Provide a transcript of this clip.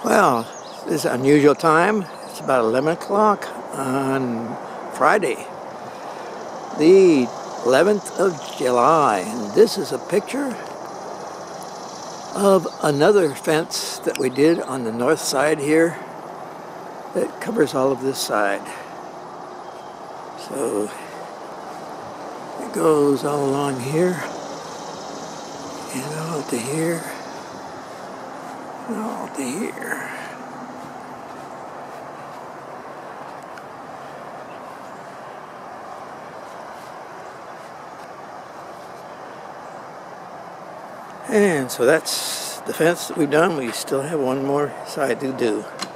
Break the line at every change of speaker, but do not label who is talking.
Well, this is an unusual time. It's about 11 o'clock on Friday, the 11th of July. And this is a picture of another fence that we did on the north side here that covers all of this side. So it goes all along here, and all to here, and all to here. And so that's the fence that we've done. We still have one more side to do.